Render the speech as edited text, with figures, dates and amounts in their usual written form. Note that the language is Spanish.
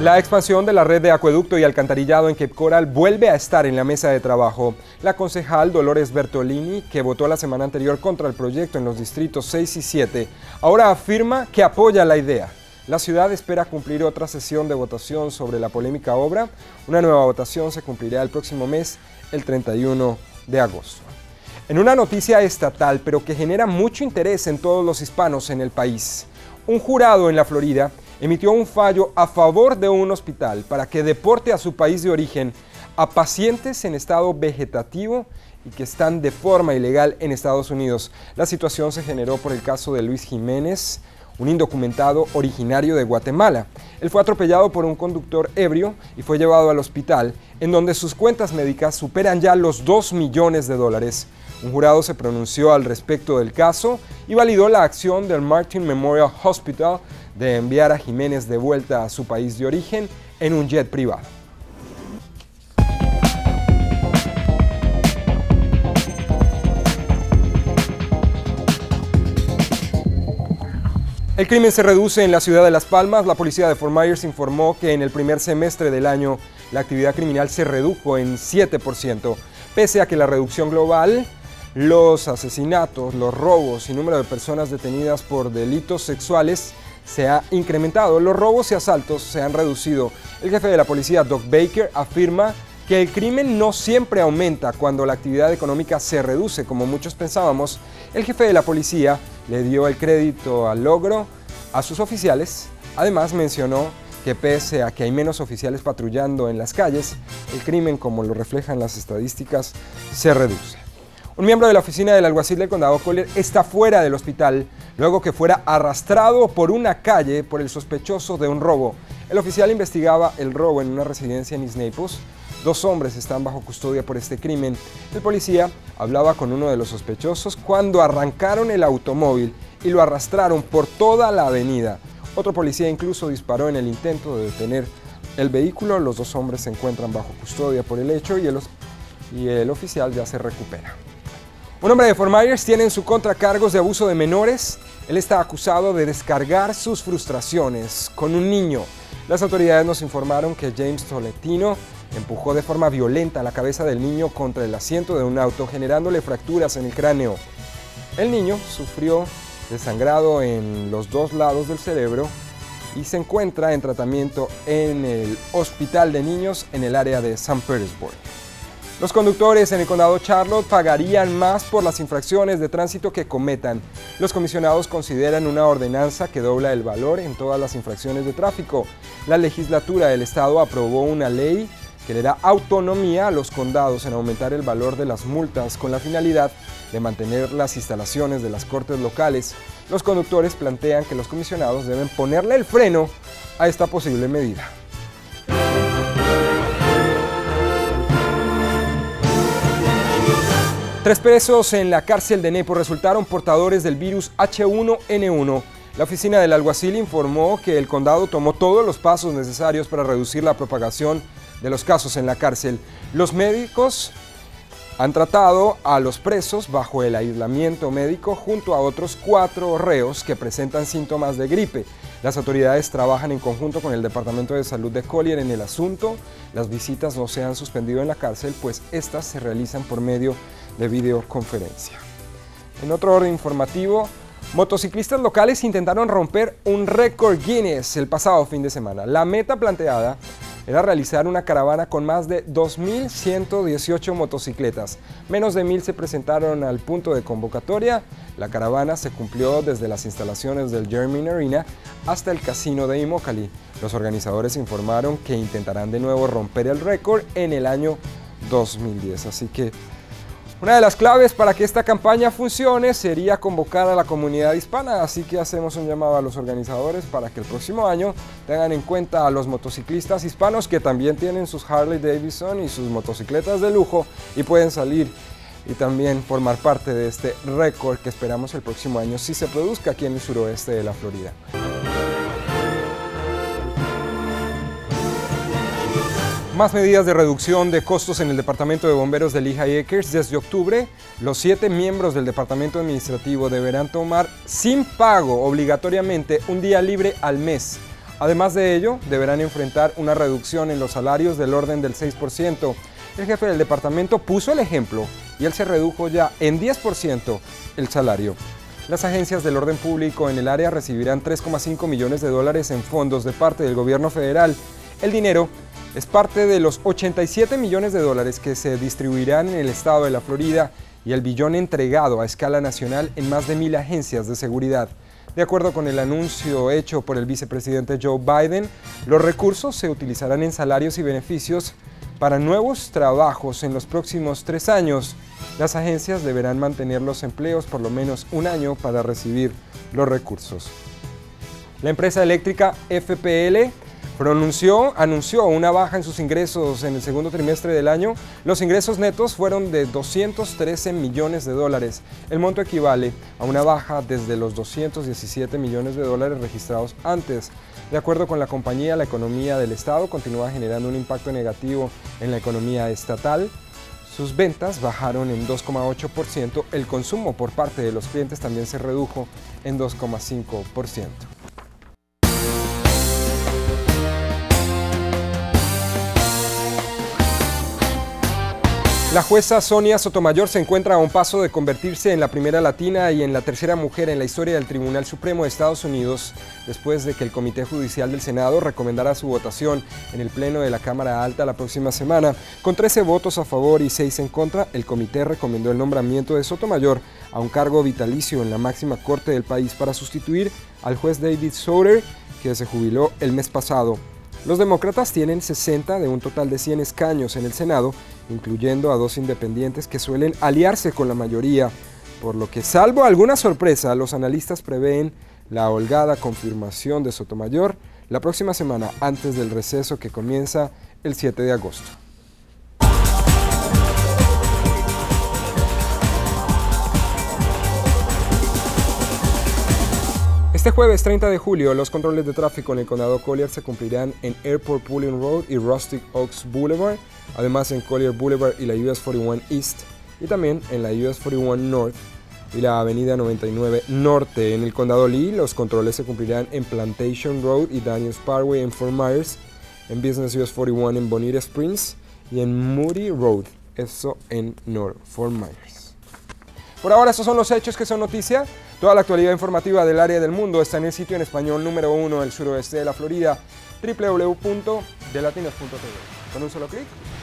La expansión de la red de acueducto y alcantarillado en Cape Coral vuelve a estar en la mesa de trabajo. La concejal Dolores Bertolini, que votó la semana anterior contra el proyecto en los distritos 6 y 7, ahora afirma que apoya la idea. La ciudad espera cumplir otra sesión de votación sobre la polémica obra. Una nueva votación se cumplirá el próximo mes, el 31 de agosto. En una noticia estatal, pero que genera mucho interés en todos los hispanos en el país, un jurado en la Florida emitió un fallo a favor de un hospital para que deporte a su país de origen a pacientes en estado vegetativo y que están de forma ilegal en Estados Unidos. La situación se generó por el caso de Luis Jiménez, un indocumentado originario de Guatemala. Él fue atropellado por un conductor ebrio y fue llevado al hospital, en donde sus cuentas médicas superan ya los $2 millones. Un jurado se pronunció al respecto del caso y validó la acción del Martin Memorial Hospital de enviar a Jiménez de vuelta a su país de origen en un jet privado. El crimen se reduce en la ciudad de Las Palmas. La policía de Fort Myers informó que en el primer semestre del año la actividad criminal se redujo en 7%, pese a que la reducción global, los asesinatos, los robos y número de personas detenidas por delitos sexuales se ha incrementado. Los robos y asaltos se han reducido. El jefe de la policía, Doug Baker, afirma que el crimen no siempre aumenta cuando la actividad económica se reduce, como muchos pensábamos. El jefe de la policía le dio el crédito al logro a sus oficiales. Además mencionó que pese a que hay menos oficiales patrullando en las calles, el crimen, como lo reflejan las estadísticas, se reduce. Un miembro de la oficina del alguacil del condado Collier está fuera del hospital luego que fuera arrastrado por una calle por el sospechoso de un robo. El oficial investigaba el robo en una residencia en East Naples. 2 hombres están bajo custodia por este crimen. El policía hablaba con uno de los sospechosos cuando arrancaron el automóvil y lo arrastraron por toda la avenida. Otro policía incluso disparó en el intento de detener el vehículo. Los 2 hombres se encuentran bajo custodia por el hecho y el oficial ya se recupera. Un hombre de Fort Myers tiene en su contra cargos de abuso de menores. Él está acusado de descargar sus frustraciones con un niño. Las autoridades nos informaron que James Tolentino empujó de forma violenta la cabeza del niño contra el asiento de un auto, generándole fracturas en el cráneo. El niño sufrió desangrado en los 2 lados del cerebro y se encuentra en tratamiento en el Hospital de Niños en el área de St. Petersburg. Los conductores en el condado Charlotte pagarían más por las infracciones de tránsito que cometan. Los comisionados consideran una ordenanza que dobla el valor en todas las infracciones de tráfico. La legislatura del estado aprobó una ley que le da autonomía a los condados en aumentar el valor de las multas con la finalidad de mantener las instalaciones de las cortes locales. Los conductores plantean que los comisionados deben ponerle el freno a esta posible medida. Tres presos en la cárcel de Naples resultaron portadores del virus H1N1. La oficina del alguacil informó que el condado tomó todos los pasos necesarios para reducir la propagación de los casos en la cárcel. Los médicos han tratado a los presos bajo el aislamiento médico junto a otros 4 reos que presentan síntomas de gripe. Las autoridades trabajan en conjunto con el Departamento de Salud de Collier en el asunto. Las visitas no se han suspendido en la cárcel, pues estas se realizan por medio de videoconferencia. En otro orden informativo, motociclistas locales intentaron romper un récord Guinness el pasado fin de semana. La meta planteada era realizar una caravana con más de 2.118 motocicletas. Menos de 1.000 se presentaron al punto de convocatoria. La caravana se cumplió desde las instalaciones del German Arena hasta el casino de Immokalee. Los organizadores informaron que intentarán de nuevo romper el récord en el año 2010. Así que una de las claves para que esta campaña funcione sería convocar a la comunidad hispana, así que hacemos un llamado a los organizadores para que el próximo año tengan en cuenta a los motociclistas hispanos que también tienen sus Harley Davidson y sus motocicletas de lujo y pueden salir y también formar parte de este récord que esperamos el próximo año si se produzca aquí en el suroeste de la Florida. Más medidas de reducción de costos en el Departamento de Bomberos de Lehigh Acres. Desde octubre, los 7 miembros del Departamento Administrativo deberán tomar sin pago obligatoriamente un día libre al mes. Además de ello, deberán enfrentar una reducción en los salarios del orden del 6%. El jefe del departamento puso el ejemplo y él se redujo ya en 10% el salario. Las agencias del orden público en el área recibirán 3,5 millones de dólares en fondos de parte del gobierno federal. El dinero es parte de los 87 millones de dólares que se distribuirán en el estado de la Florida y el billón entregado a escala nacional en más de 1.000 agencias de seguridad. De acuerdo con el anuncio hecho por el vicepresidente Joe Biden, los recursos se utilizarán en salarios y beneficios para nuevos trabajos en los próximos 3 años. Las agencias deberán mantener los empleos por lo menos un año para recibir los recursos. La empresa eléctrica FPL anunció una baja en sus ingresos en el segundo trimestre del año. Los ingresos netos fueron de 213 millones de dólares. El monto equivale a una baja desde los 217 millones de dólares registrados antes. De acuerdo con la compañía, la economía del estado continúa generando un impacto negativo en la economía estatal. Sus ventas bajaron en 2,8%. El consumo por parte de los clientes también se redujo en 2,5%. La jueza Sonia Sotomayor se encuentra a un paso de convertirse en la primera latina y en la tercera mujer en la historia del Tribunal Supremo de Estados Unidos, después de que el Comité Judicial del Senado recomendara su votación en el Pleno de la Cámara Alta la próxima semana. Con 13 votos a favor y 6 en contra, el comité recomendó el nombramiento de Sotomayor a un cargo vitalicio en la máxima corte del país para sustituir al juez David Souter, que se jubiló el mes pasado. Los demócratas tienen 60 de un total de 100 escaños en el Senado, incluyendo a 2 independientes que suelen aliarse con la mayoría, por lo que, salvo alguna sorpresa, los analistas prevén la holgada confirmación de Sotomayor la próxima semana antes del receso que comienza el 7 de agosto. Este jueves 30 de julio, los controles de tráfico en el condado Collier se cumplirán en Airport Pulling Road y Rustic Oaks Boulevard, además en Collier Boulevard y la US 41 East, y también en la US 41 North y la Avenida 99 Norte. En el condado Lee, los controles se cumplirán en Plantation Road y Daniels Parkway en Fort Myers, en Business US 41 en Bonita Springs y en Moody Road, eso en North Fort Myers. Por ahora, estos son los hechos que son noticia. Toda la actualidad informativa del área del mundo está en el sitio en español número 1 del suroeste de la Florida, www.delatinos.tv. Con un solo clic